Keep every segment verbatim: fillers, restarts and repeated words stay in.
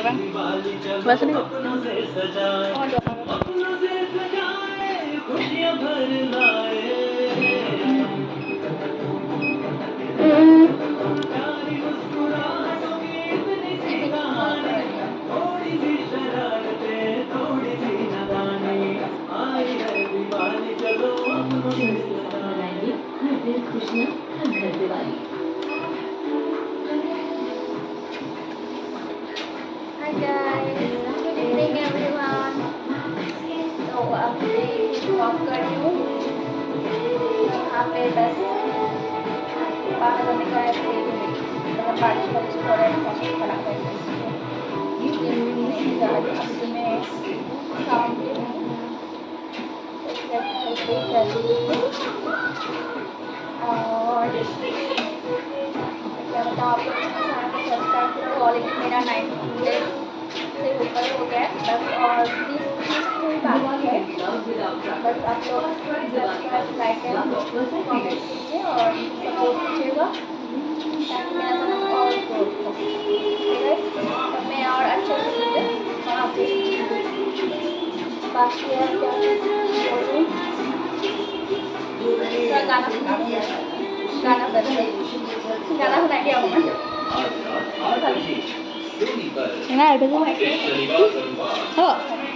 bang. Basta nih. Oh, dua. Hi guys, good evening everyone. तो अपने walk कर रही हूँ यहाँ पे बस बाहर जाने का है मतलब बारिश बारिश हो रहा है मौसम खराब है नहीं जा रही में शाम के और क्या बताऊँ आप लोग सब्सक्राइब करो ऑलरेडी मेरा नाइन हंड्रेड से ऊपर हो गया बस और बीस तीस बाकी है बस आप लोग सब्सक्राइब लाइक कमेंट कीजिए और सपोर्ट कीजिएगा ताकि मेरा चैनल और ग्रोथ हो तो मैं और अच्छे से वहाँ पे बाकी है क्या बोलूँ गाना सुना गाना बदले गाना सुनाएंगे आपको ना ऐड हो हो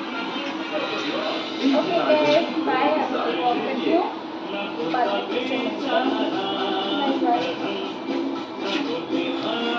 ओके गाइस बाय अब वॉक करती हूँ बाय बाय।